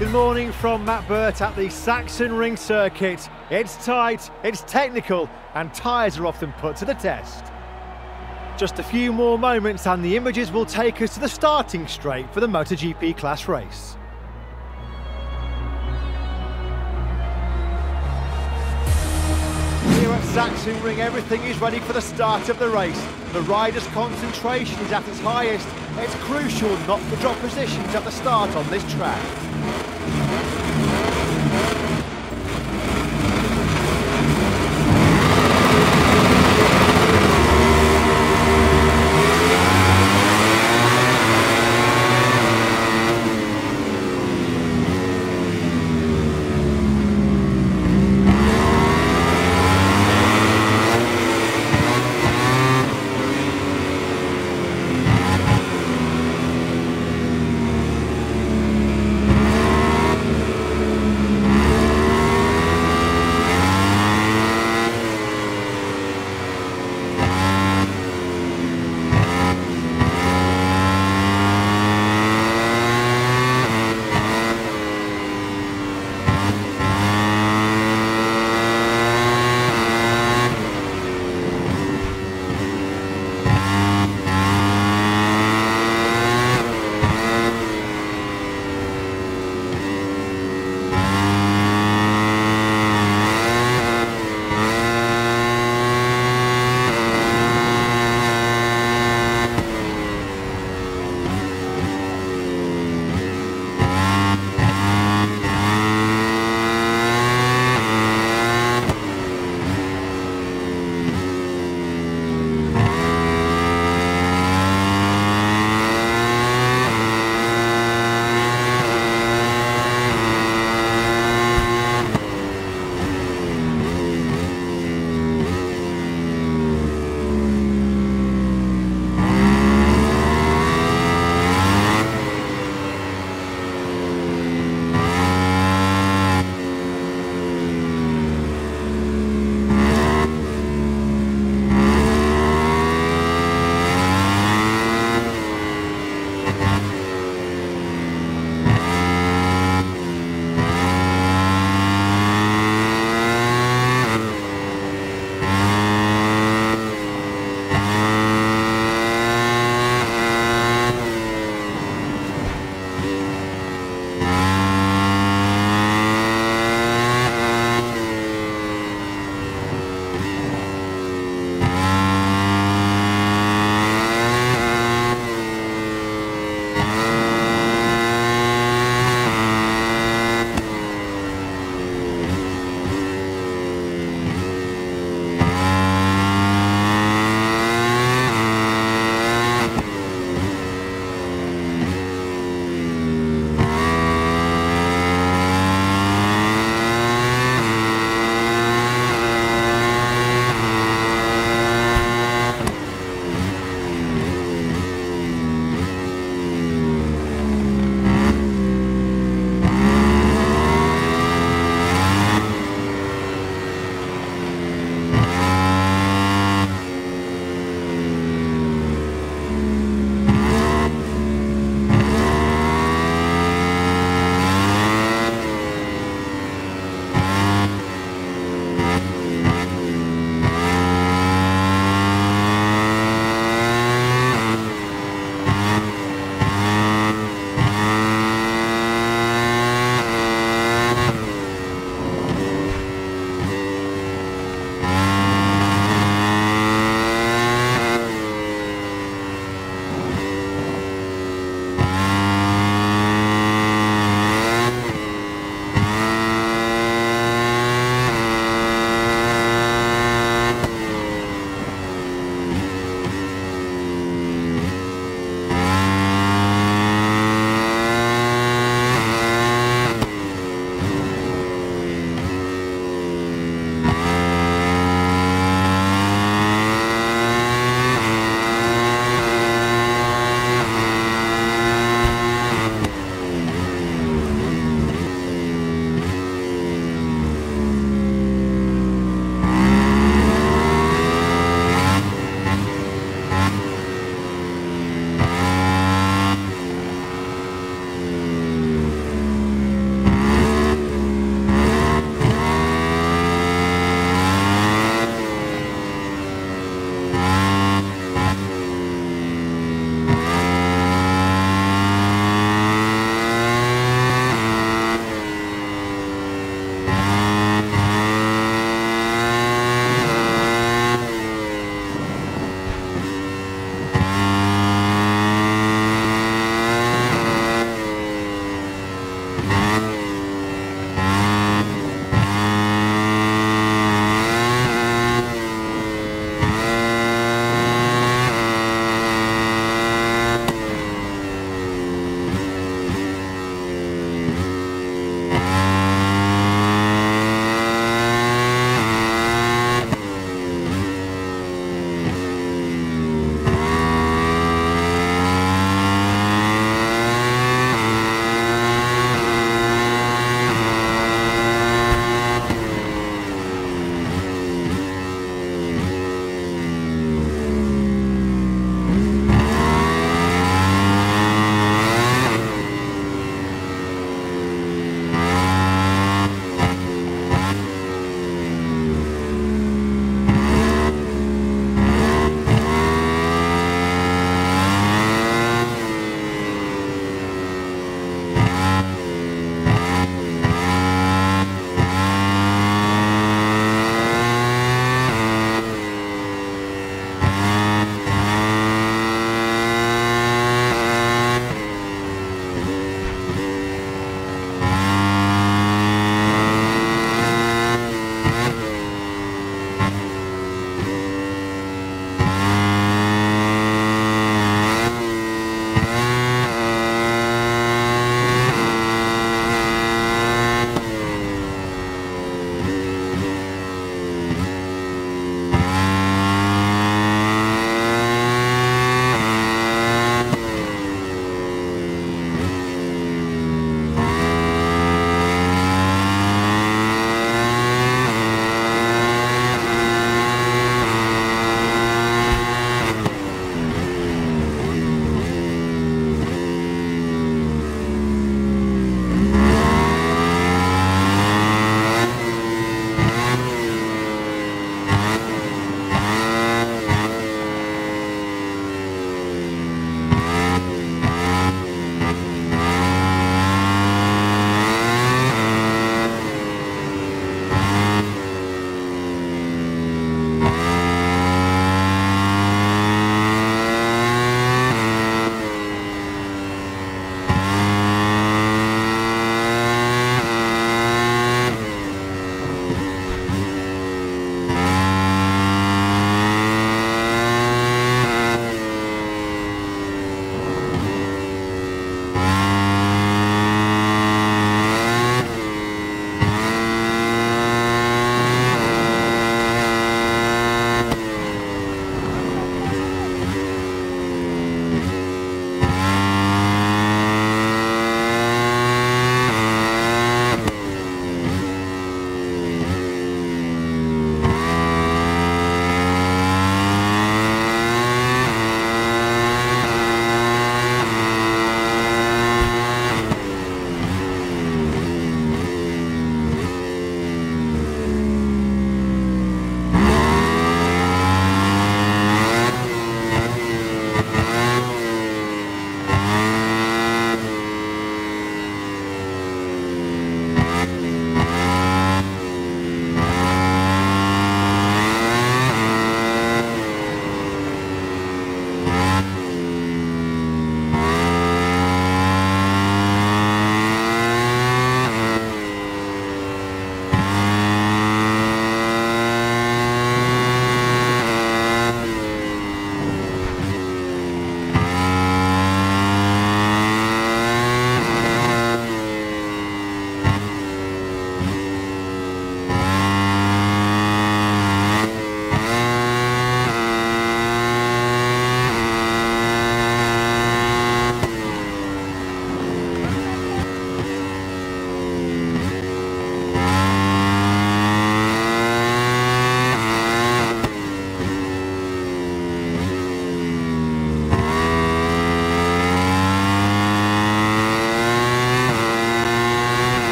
Good morning from Matt Burt at the Saxon Ring Circuit. It's tight, it's technical, and tyres are often put to the test. Just a few more moments and the images will take us to the starting straight for the MotoGP class race. Here at Saxon Ring, everything is ready for the start of the race. The rider's concentration is at its highest. It's crucial not to drop positions at the start on this track.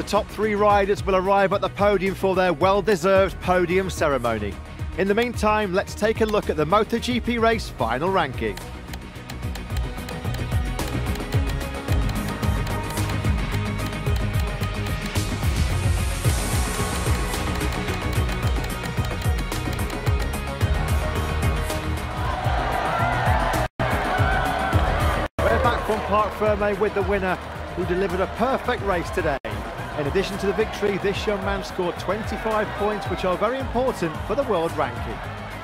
the top 3 riders will arrive at the podium for their well-deserved podium ceremony. In the meantime, let's take a look at the MotoGP race final ranking. We're back from Parc Ferme with the winner, who delivered a perfect race today. In addition to the victory, this young man scored 25 points, which are very important for the world ranking.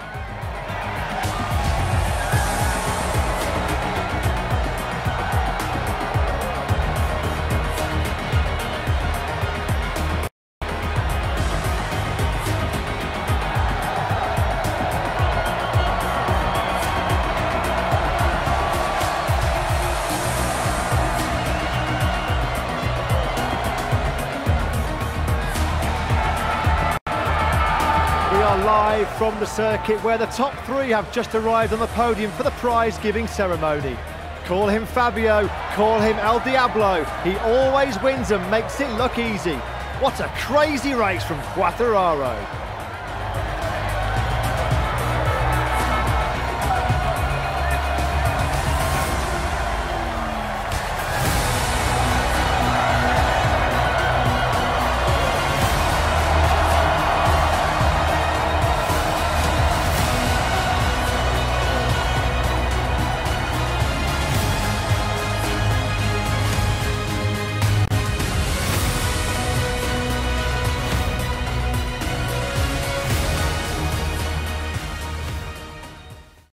We are live from the circuit where the top 3 have just arrived on the podium for the prize-giving ceremony. Call him Fabio, call him El Diablo. He always wins and makes it look easy. What a crazy race from Quartararo.